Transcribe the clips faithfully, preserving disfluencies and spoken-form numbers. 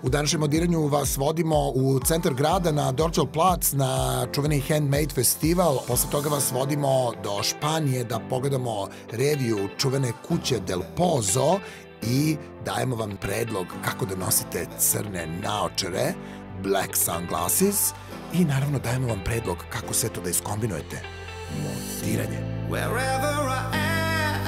U današnjem modiranju vas vodimo u centar grada na Dorčel plac na čuveni Handmade festival. Posle toga vas vodimo do Španije da pogledamo reviju čuvene kuće Del Pozo i dajemo vam predlog kako da nosite crne naočare, black sunglasses, i naravno dajemo vam predlog kako sve to da iskombinujete. Modiranje. Wherever I am.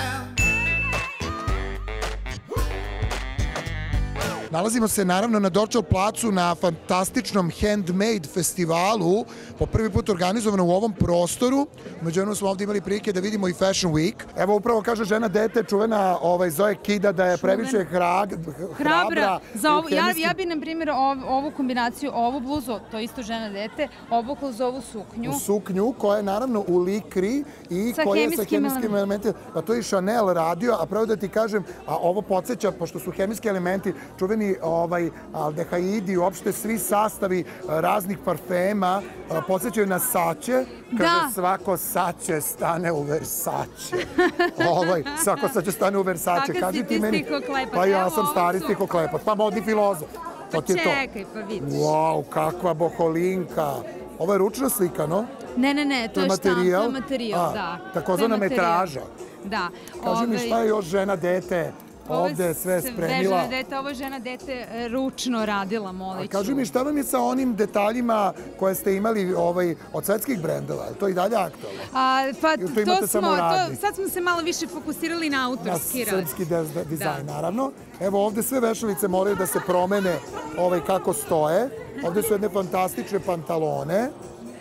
Nalazimo se naravno na Dorčel placu na fantastičnom Handmade festivalu, po prvi put organizovano u ovom prostoru. Međutim smo ovdje imali prilike da vidimo i Fashion Week. Evo upravo kaže žena dete, čuvena ovaj, Zoe Kida, da je previše hrag, hrabra. Za ovu, ja, ja bi, na primjer, ov, ovu kombinaciju, ovu bluzu, to isto žena dete, obukla uz ovu suknju. U suknju koja je naravno u likri i sa koja je sa hemijskim elementima. Pa to je Chanel radio, a pravo da ti kažem, a ovo podsjeća, pošto su hemijski elementi, čuveni ovaj, aldehaidi, uopšte svi sastavi raznih parfema podsjećaju na saće. Kaže, svako saće stane u Versace. ovaj, svako saće stane u Versace. Kakav si ti stihoklepat? Pa ja sam stari stihoklepat. Pa modni filozof. Pa čekaj, pa vidiš. Wow, kakva boholinka. Ovo je ručno slikano? Ne, ne, ne, to je štamp, to je materijal, da. Takozvana metraža. Da. Kaži mi šta je još žena dete ovde sve spremila. Ovo je žena dete ručno radila, Moliću. Kaži mi šta vam je sa onim detaljima koje ste imali od svetskih brendova? Je to i dalje aktualno? Pa to smo, sad smo se malo više fokusirali na autorski rad. Na srpski dizajn, naravno. Evo ovde sve vešalice moraju da se promene kako stoje. Ovde su jedne fantastične pantalone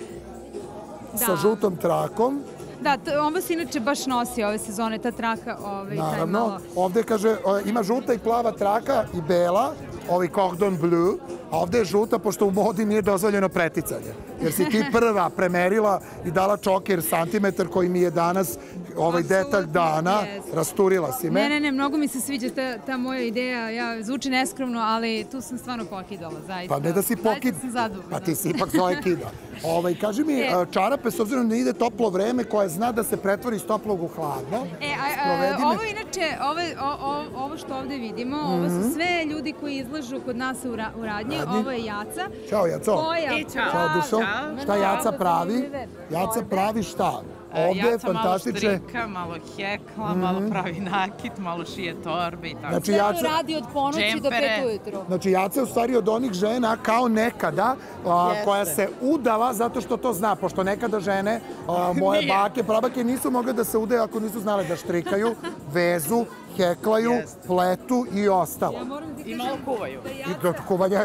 sa žutom trakom. Da, ovo se inače baš nosi ove sezone, ta traka. Naravno, ovde kaže, ima žuta i plava traka i bela, ovaj cordon bleu, a ovde je žuta pošto u modi nije dozvoljeno preticanje. Jer si ti prva premerila i dala čoker santimetar koji mi je danas ovaj detalj dana, rasturila si me. Ne, ne, ne, mnogo mi se sviđa ta moja ideja, ja zvuči neskromno, ali tu sam stvarno pokidala, zaista. Pa ne da si pokidala, pa ti si ipak Zoe Kida. Kaži mi, čarape, s obzirom da ide toplo vreme, koje zna da se pretvori iz toplog u hladno. Ovo inače, ovo što ovde vidimo, ovo su sve ljudi koji izlažu kod nas u radnji, ovo je Jaca. Ćao, Jaco. Ćao, Dušo. Šta Jaca pravi? Jaca pravi šta? Jaca malo štrika, malo hekla, malo pravi nakit, malo šije torbe i tako. Sve to radi od ponoći do pet ujutru. Znači Jaca je u stvari od onih žena kao nekada koja se udala zato što to zna, pošto nekada žene, moje bake, prabake nisu mogle da se udaju ako nisu znale da štrikaju, vezu, heklaju, pletu i ostalo. I malo kuvaju. I kuvanje,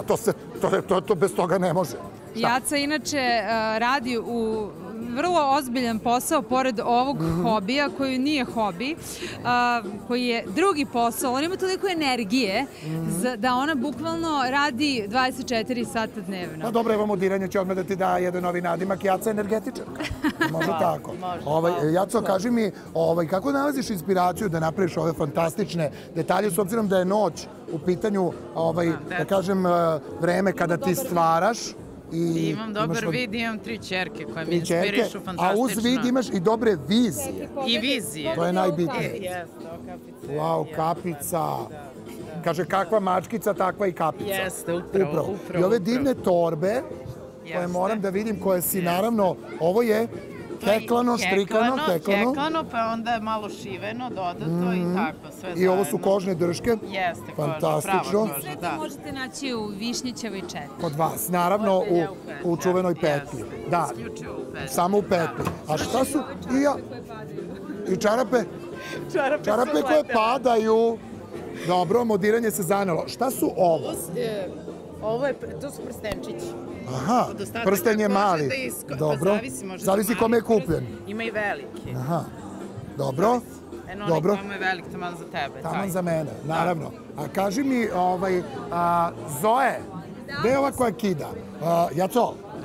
pa to bez toga ne može. Jaca inače radi u vrlo ozbiljan posao, pored ovog hobija, koji nije hobi, koji je drugi posao. Ona ima toliko energije da ona bukvalno radi dvadeset četiri sata dnevno. Pa dobro, evo modiranje će odmah da ti da jedan novi nadimak, Jaca energetičarka. Može tako. Jaco, kaži mi, kako nalaziš inspiraciju da napraviš ove fantastične detalje, s obzirom da je noć u pitanju, da kažem, vreme kada ti stvaraš? Imam dobar vid, imam tri čerke koje mi inspirišu fantastično. A uz vid imaš i dobre vizije. I vizije. To je najbitnije. Wow, kapica. Kaže, kakva mačkica, takva i kapica. Jeste, upravo. I ove divne torbe, koje moram da vidim, koje si naravno, ovo je heklano, štrikano, heklano. Heklano, pa onda je malo šiveno, dodato i tako, sve zajedno. I ovo su kožne drške. Jeste, fantastično. Sve to možete naći u Višnjićevoj četiri. Kod vas, naravno u čuvenoj petlji. Da, samo u petlji. A šta su? I ja. I čarape? Čarape koje padaju. Dobro, modiranje se zanelo. Šta su ovo? Ovo je, to su prstenčići. Aha, prsten je mali. Dobro, zavisi kome je kupljen. Ima i veliki. Aha, dobro. Eno, onih kome je velik, taman za tebe. Taman za mene, naravno. A kaži mi, Zoe, gde je ova koja kida? Jaco,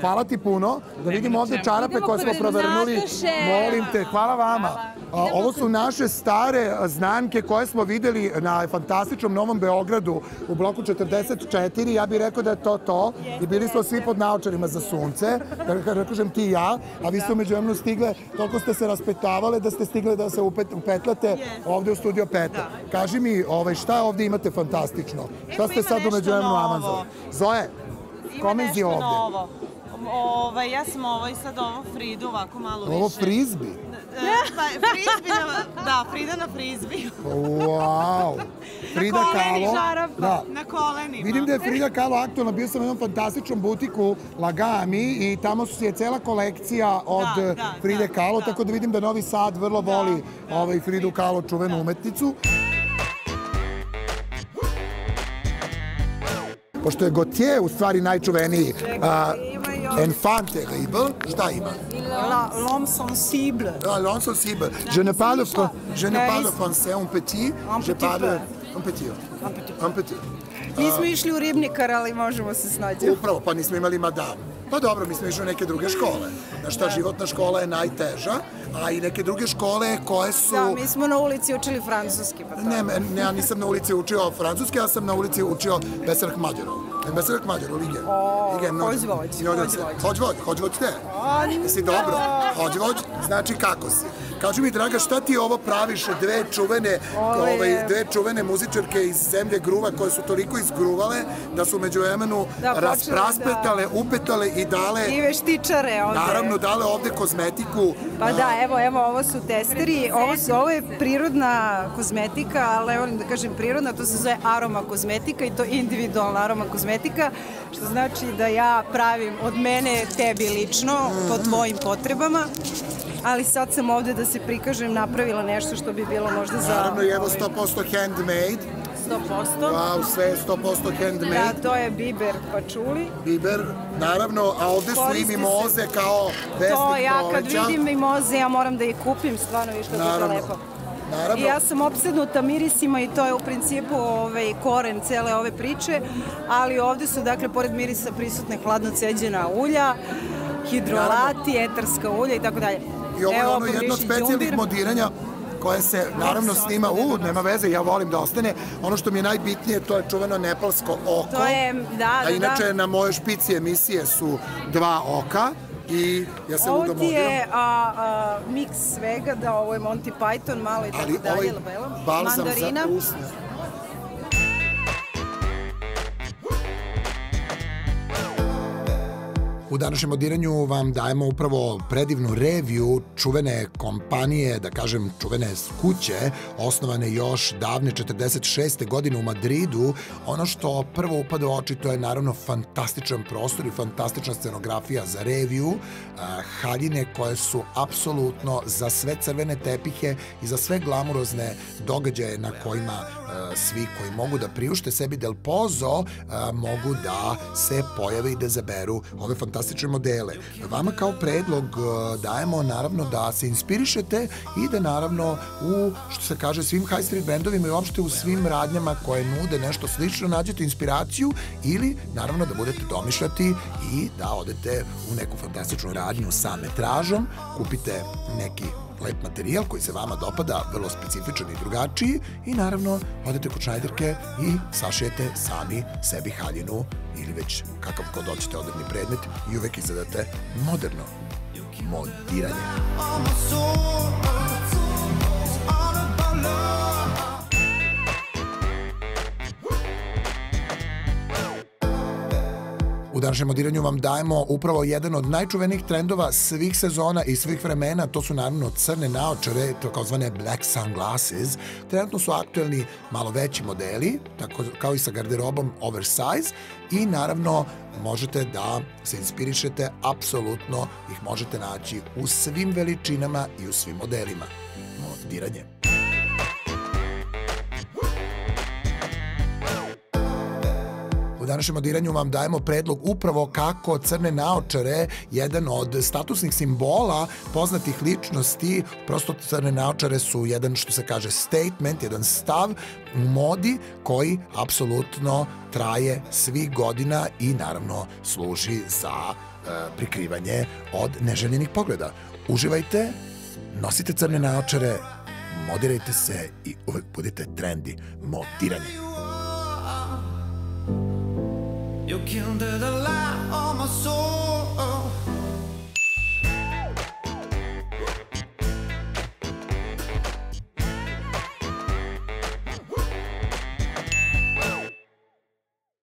hvala ti puno. Da vidim ovde čarape koje smo provrnuli. Molim te, hvala vama. Ovo su naše stare znamke koje smo videli na fantastičnom Novom Beogradu u bloku četrdeset četiri. Ja bih rekao da je to to. I bili smo svi pod naočarima za sunce. Da kažem ti i ja. A vi ste umeđu vremenu stigle, toliko ste se raspetavale da ste stigle da se upetlate ovde u Studio Peta. Kaži mi, šta ovde imate fantastično? Šta ste sad umeđu vremenu avanzali? Zoe, komezi ovde. Ima nešto novo. Ja sam ovo i sad ovo Fridu ovako malo više. Ovo frizbi? Frizbi, da, Frida na frizbi. Wow! Frida Kahlo. Na kolenima. Vidim da je Frida Kahlo aktualna. Bio sam u jednom fantastičnom butiku Lagami i tamo je cijela kolekcija od Fride Kahlo, tako da vidim da Novi Sad vrlo voli Fridu Kahlo, čuvenu umetnicu. Pošto je Gautier u stvari najčuveniji enfant terrible, šta ima? L'homme sensible. L'homme sensible. Je ne parle français, un petit. Je parle un petit. Un petit. Nismo išli u Ribnikar, ali možemo se snađati. Upravo, pa nismo imali madam. Pa dobro, mi smo išli u neke druge škole. Znaš šta, životna škola je najteža, a i neke druge škole koje su... Da, mi smo na ulici učili francuski. Ne, ja nisam na ulici učio francuski, ja sam na ulici učio Beserak Mađarov. Beserak Mađarov, lige. Hođvođ. Hođvođ, hođvođ te. Jesi dobro? Hođvođ, znači kako si. Kaži mi, draga, šta ti ovo praviš dve čuvene, dve čuvene muzičarke iz zemlje gruva koje su toliko izgruvale da su među vremenu raspetale, upetale i dale... I veštičare ovde. Naravno, dale ovde kozmetiku. Pa da, evo, evo, ovo su testeri. Ovo je prirodna kozmetika, ali ne volim da kažem prirodna, to se zove aroma kozmetika i to individualna aroma kozmetika, što znači da ja pravim od mene tebi lično, po tvojim potrebama. Ali sad sam ovde da se prikažem, napravila nešto što bi bilo možda za... Naravno, i evo sto posto handmade. sto posto. Wow, sve je sto posto handmade. Da, to je biber pačuli. Biber, naravno, a ovde su i mimoze kao vesnik proleća. To, ja kad vidim mimoze, ja moram da ih kupim, stvarno viš kako je to lepo. I ja sam opsednuta mirisima i to je u principu koren cele ove priče, ali ovde su, dakle, pored mirisa prisutne hladno ceđena ulja, hidrolati, etarska ulja i tako dalje. I ovo je ono jedno od specijalnih modiranja koje se naravno snima, u, nema veze, ja volim da ostane. Ono što mi je najbitnije, to je čuveno nepalsko oko. To je, da, da, da. A inače, na moje špici emisije su dva oka i ja se ludo modiram. Ovo ti je miks svega, da ovo je Monty Python, malo i tako dalje. Ali ovaj balzam za usne. U današnjem modiranju vam dajemo upravo predivnu reviju čuvene kompanije, da kažem čuvene kuće, osnovane još davne četrdeset šeste godine u Madridu. Ono što prvo upada u oči, to je naravno fantastičan prostor i fantastična scenografija za reviju, haljine koje su apsolutno za sve crvene tepihe i za sve glamurozne događaje na kojima svi koji mogu da priušte sebi Del Pozo mogu da se pojave i da zaberu ove fantastične modele. Vama kao predlog dajemo naravno da se inspirišete i da naravno u, što se kaže, svim high street brandovima i uopšte u svim radnjama koje nude nešto slično nađete inspiraciju ili naravno da budete domišljati i da odete u neku fantastičnu radnju sa metražom, kupite neki lep materijal koji se vama dopada, vrlo specifičan i drugačiji i naravno odete kod šnajderke i sašijete sami sebi haljinu ili već kakav kod hoćete odredni predmet i uvek izgledate moderno modiranje. U današnjem modiranju vam dajemo upravo jedan od najčuvenijih trendova svih sezona i svih vremena, to su naravno crne naočare, takozvane black sunglasses. Trenutno su aktuelni malo veći modeli, tako kao i sa garderobom oversize i naravno možete da se inspirišete, apsolutno ih možete naći u svim veličinama i u svim modelima. Modiranje. U U današnjem modiranju vam dajemo predlog upravo kako crne naočare, jedan od statusnih simbola poznatih ličnosti, prosto crne naočare su jedan, što se kaže, statement, jedan stav u modi koji apsolutno traje svih godina i naravno služi za e, prikrivanje od neželjenih pogleda. Uživajte, nosite crne naočare, modirajte se i uvek budite trendi modirani. You kindled a light on my soul.